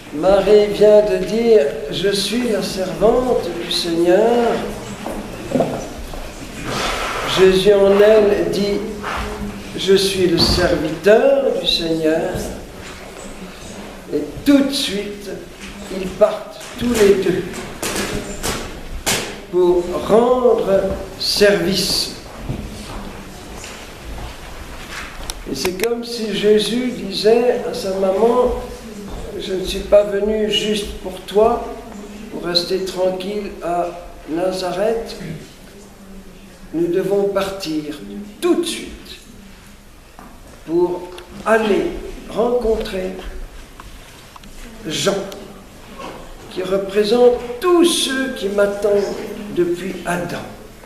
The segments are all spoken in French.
Marie vient de dire « Je suis la servante du Seigneur ». Jésus en elle dit « Je suis le serviteur du Seigneur ». Et tout de suite, ils partent tous les deux pour rendre service. Et c'est comme si Jésus disait à sa maman, je ne suis pas venu juste pour toi, pour rester tranquille à Nazareth. Nous devons partir tout de suite pour aller rencontrer Jean, qui représente tous ceux qui m'attendent depuis Adam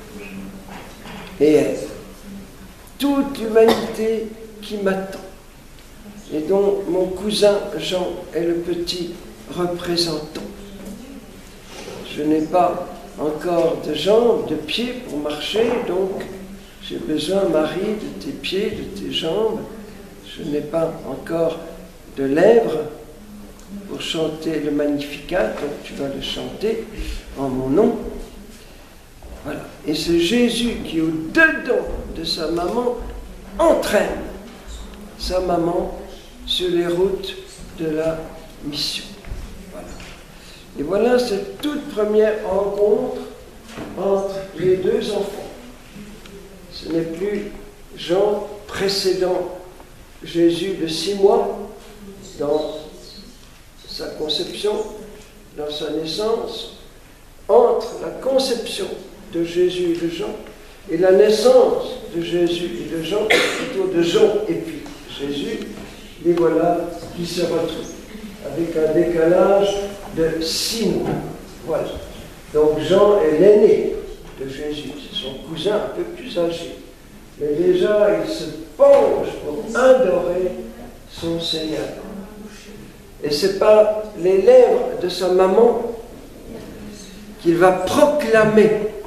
et Ève, toute l'humanité qui m'attend, et dont mon cousin Jean est le petit représentant. Je n'ai pas encore de jambes, de pieds pour marcher, donc j'ai besoin, Marie, de tes pieds, de tes jambes. Je n'ai pas encore de lèvres pour chanter le Magnificat, donc tu vas le chanter en mon nom. Voilà. Et c'est Jésus qui, au-dedans de sa maman, entraîne sa maman sur les routes de la mission. Voilà. Et voilà cette toute première rencontre entre les deux enfants. Ce n'est plus Jean précédant Jésus de 6 mois dans sa conception, dans sa naissance. Entre la conception de Jésus et de Jean et la naissance de Jésus et de Jean, plutôt de Jean et puis Jésus, les voilà qui se retrouvent avec un décalage de 6 mois. Voilà. Donc Jean est l'aîné de Jésus, c'est son cousin un peu plus âgé. Mais déjà, il se penche pour adorer son Seigneur. Et ce n'est pas les lèvres de sa maman qu'il va proclamer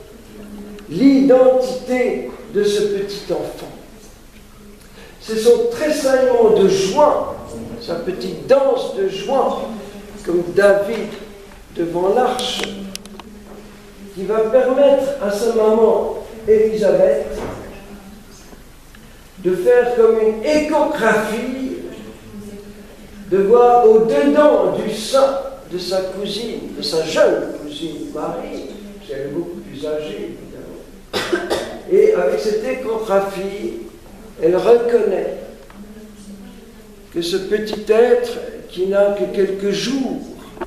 l'identité de ce petit enfant. C'est son tressaillement de joie, sa petite danse de joie, comme David devant l'arche, qui va permettre à sa maman Élisabeth de faire comme une échographie, de voir au-dedans du sein de sa cousine, de sa jeune cousine Marie, qui est beaucoup plus âgée évidemment. Et avec cette échographie, elle reconnaît que ce petit être qui n'a que quelques jours,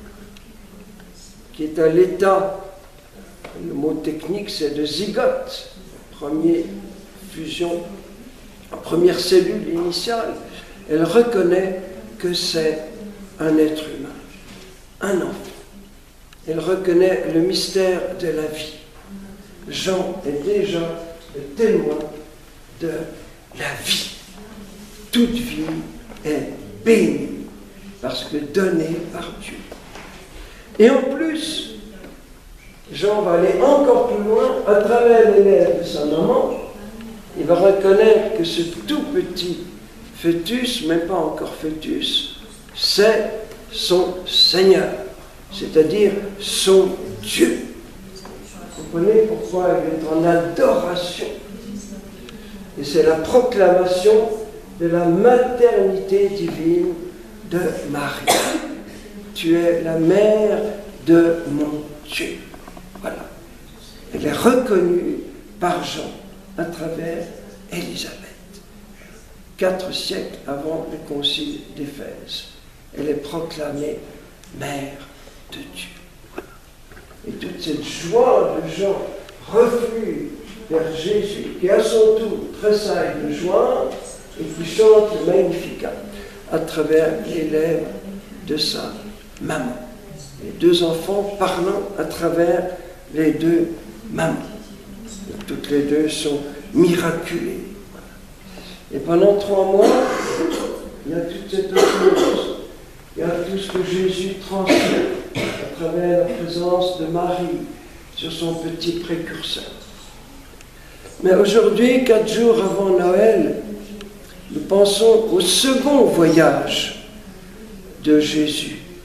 qui est à l'état, le mot technique c'est de zygote, première fusion, première cellule initiale, elle reconnaît que c'est un être humain, un enfant. Elle reconnaît le mystère de la vie. Jean est déjà le témoin de la vie. Toute vie est bénie parce que donnée par Dieu. Et en plus, Jean va aller encore plus loin à travers les lèvres de sa maman. Il va reconnaître que ce tout petit fœtus, même pas encore fœtus, c'est son Seigneur, c'est-à-dire son Dieu. Vous comprenez pourquoi il est en adoration. Et c'est la proclamation de la maternité divine de Marie. Tu es la mère de mon Dieu. Voilà. Elle est reconnue par Jean à travers Élisabeth. 4 siècles avant le concile d'Éphèse. Elle est proclamée mère de Dieu. Et toute cette joie de Jean reflue vers Jésus, qui à son tour tressaille de joie et qui chante le Magnificat à travers les lèvres de sa maman. Les deux enfants parlant à travers les deux mamans. Et toutes les deux sont miraculées. Et pendant 3 mois, il y a toute cette chose, il y a tout ce que Jésus transmet à travers la présence de Marie sur son petit précurseur. Mais aujourd'hui, 4 jours avant Noël, nous pensons au second voyage de Jésus,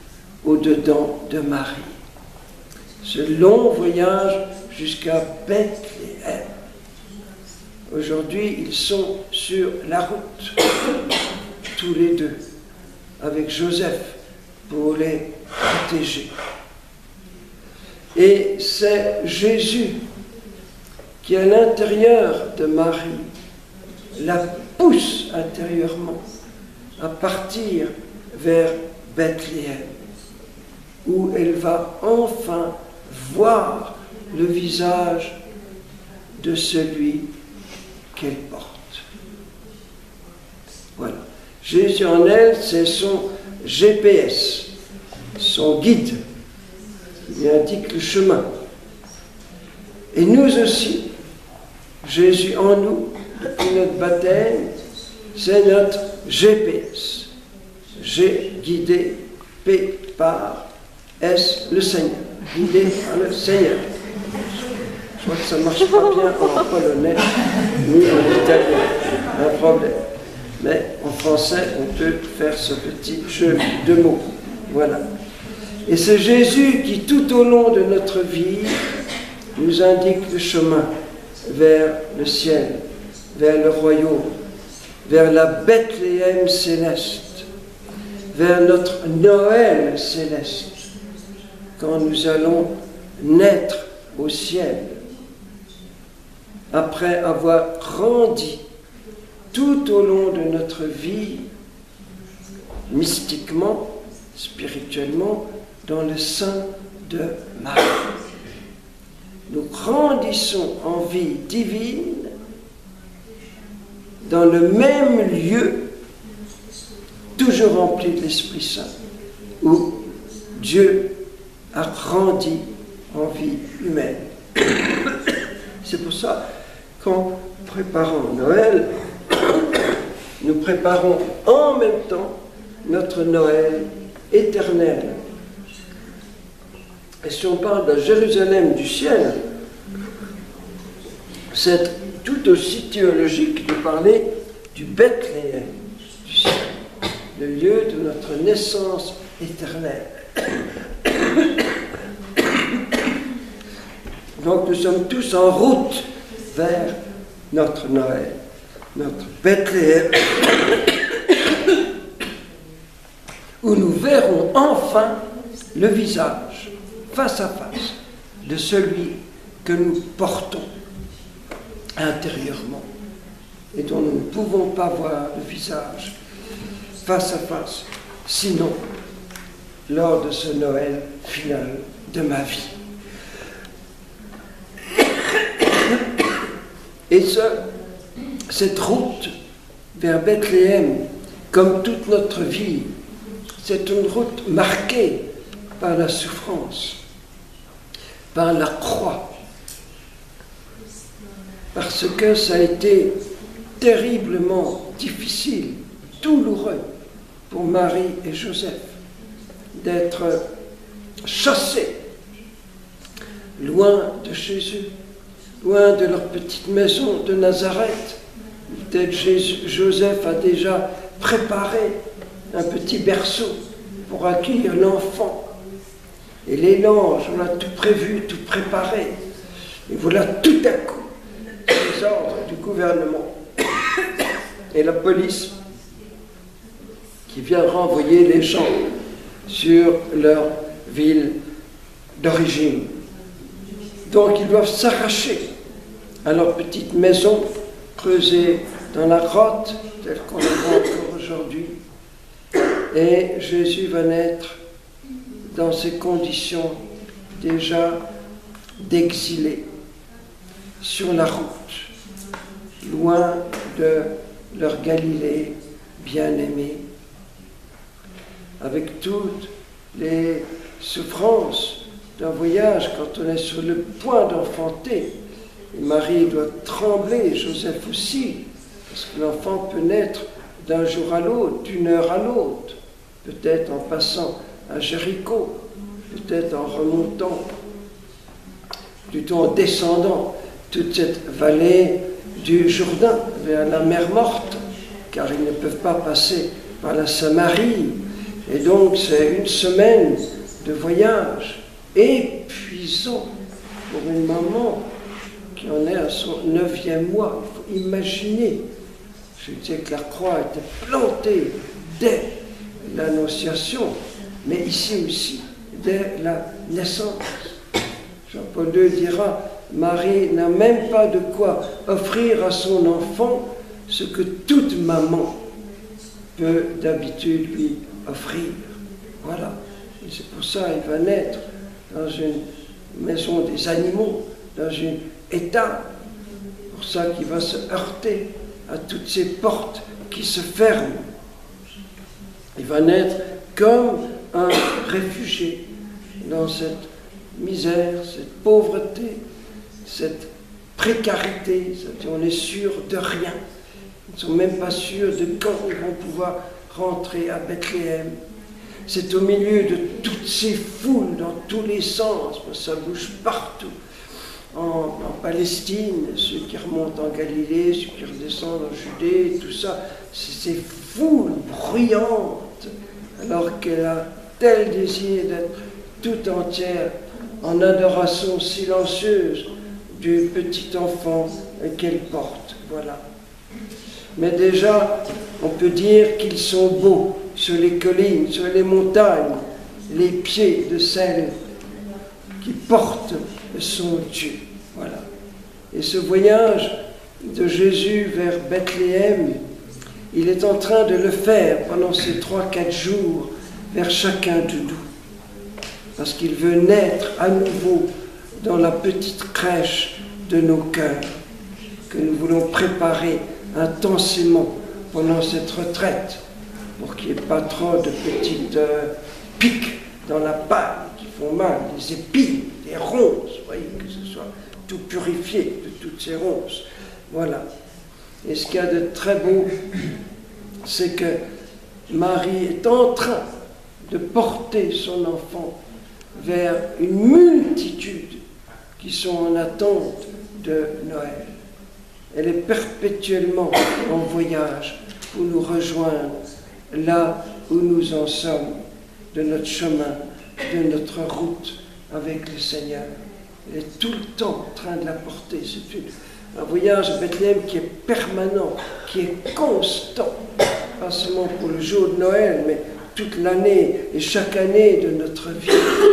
au-dedans de Marie. Ce long voyage jusqu'à Bethléem. Aujourd'hui, ils sont sur la route, tous les deux, avec Joseph pour les protéger. Et c'est Jésus qui, à l'intérieur de Marie, la pousse intérieurement à partir vers Bethléem, où elle va enfin voir le visage de celui qu'elle porte. Voilà. Jésus en elle, c'est son GPS, son guide. Il indique le chemin. Et nous aussi, Jésus en nous, depuis notre baptême, c'est notre GPS. G guidé, P par S, le Seigneur. Guidé par le Seigneur. Je crois que ça ne marche pas bien en polonais ni en italien. Un problème. Mais en français, on peut faire ce petit jeu de mots. Voilà. Et c'est Jésus qui, tout au long de notre vie, nous indique le chemin vers le ciel, vers le royaume, vers la Bethléem céleste, vers notre Noël céleste, quand nous allons naître au ciel, après avoir grandi tout au long de notre vie, mystiquement, spirituellement, dans le sein de Marie. Nous grandissons en vie divine dans le même lieu, toujours rempli de l'Esprit Saint, où Dieu a grandi en vie humaine. C'est pour ça qu'en préparant Noël, nous préparons en même temps notre Noël éternel. Et si on parle de Jérusalem du ciel, c'est tout aussi théologique de parler du Bethléem du ciel, le lieu de notre naissance éternelle. Donc nous sommes tous en route vers notre Noël, notre Bethléem, où nous verrons enfin le visage, face à face, de celui que nous portons intérieurement et dont nous ne pouvons pas voir le visage face à face, sinon lors de ce Noël final de ma vie. Et cette route vers Bethléem, comme toute notre vie, c'est une route marquée par la souffrance, par la croix, parce que ça a été terriblement difficile, douloureux pour Marie et Joseph d'être chassés loin de Jésus, loin de leur petite maison de Nazareth. Peut-être Joseph a déjà préparé un petit berceau pour accueillir l'enfant. Et les langes, on a tout prévu, tout préparé. Et voilà tout à coup les ordres du gouvernement et la police qui vient renvoyer les gens sur leur ville d'origine. Donc ils doivent s'arracher à leur petite maison creusée dans la grotte, telle qu'on la voit encore aujourd'hui. Et Jésus va naître dans ces conditions déjà d'exilés, sur la route, loin de leur Galilée bien-aimée, avec toutes les souffrances d'un voyage quand on est sur le point d'enfanter. Et Marie doit trembler, Joseph aussi, parce que l'enfant peut naître d'un jour à l'autre, d'une heure à l'autre, peut-être en passant à Jéricho, peut-être en remontant, plutôt en descendant toute cette vallée du Jourdain vers la mer Morte, car ils ne peuvent pas passer par la Samarie, Et donc c'est une semaine de voyage épuisant pour une maman qui en est à son 9e mois. Il faut imaginer. Je disais que la croix était plantée dès l'Annonciation, mais ici aussi, dès la naissance. Jean-Paul II dira, Marie n'a même pas de quoi offrir à son enfant ce que toute maman peut d'habitude lui offrir. Voilà. Et c'est pour ça qu'il va naître dans une maison des animaux, dans une étable. Pour ça qu'il va se heurter à toutes ces portes qui se ferment. Il va naître comme un réfugié dans cette misère, cette pauvreté, cette précarité. C'est-à-dire on est sûr de rien. Ils ne sont même pas sûrs de quand ils vont pouvoir rentrer à Bethléem. C'est au milieu de toutes ces foules dans tous les sens, ça bouge partout. En Palestine, ceux qui remontent en Galilée, ceux qui redescendent en Judée, tout ça, c'est ces foules bruyantes, alors qu'elle a tel désir d'être tout entière en adoration silencieuse du petit enfant qu'elle porte. Voilà. Mais déjà, on peut dire qu'ils sont beaux sur les collines, sur les montagnes, les pieds de celle qui porte son Dieu. Voilà. Et ce voyage de Jésus vers Bethléem, il est en train de le faire pendant ces 3-4 jours vers chacun de nous. Parce qu'il veut naître à nouveau dans la petite crèche de nos cœurs, que nous voulons préparer intensément pendant cette retraite, pour qu'il n'y ait pas trop de petites piques dans la paille qui font mal, des épines, des ronces, vous voyez, que ce soit tout purifié de toutes ces ronces. Voilà. Et ce qu'il y a de très beau, c'est que Marie est en train de porter son enfant vers une multitude qui sont en attente de Noël. Elle est perpétuellement en voyage pour nous rejoindre là où nous en sommes, de notre chemin, de notre route avec le Seigneur. Elle est tout le temps en train de la porter. C'est un voyage à Bethléem qui est permanent, qui est constant, pas seulement pour le jour de Noël, mais toute l'année et chaque année de notre vie.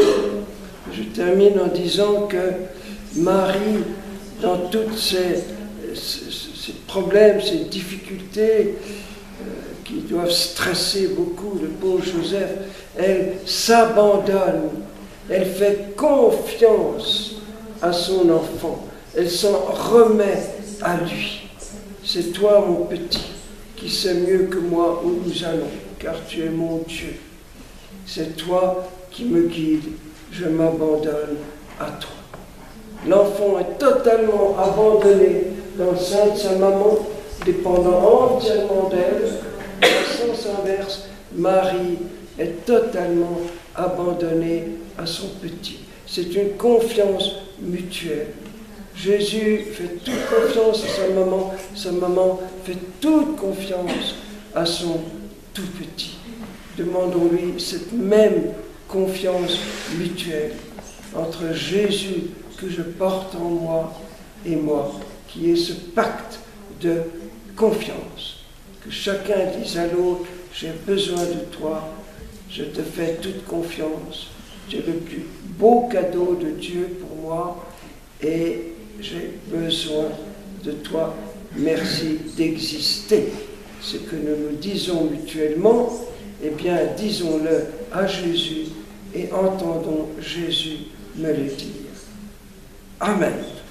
Je termine en disant que Marie, dans tous ces problèmes, ces difficultés qui doivent stresser beaucoup le pauvre Joseph, elle s'abandonne, elle fait confiance à son enfant, elle s'en remet à lui. C'est toi, mon petit, qui sais mieux que moi où nous allons, car tu es mon Dieu. C'est toi qui me guides, je m'abandonne à toi. L'enfant est totalement abandonné dans le sein de sa maman, dépendant entièrement d'elle. Dans le sens inverse, Marie est totalement abandonnée à son petit. C'est une confiance mutuelle. Jésus fait toute confiance à sa maman fait toute confiance à son tout petit. Demandons-lui cette même confiance mutuelle entre Jésus que je porte en moi et moi, qui est ce pacte de confiance. Que chacun dise à l'autre, j'ai besoin de toi, je te fais toute confiance, tu es le plus beau cadeau de Dieu pour moi et j'ai besoin de toi, merci d'exister. Ce que nous nous disons mutuellement, eh bien disons-le à Jésus et entendons Jésus me le dire. Amen.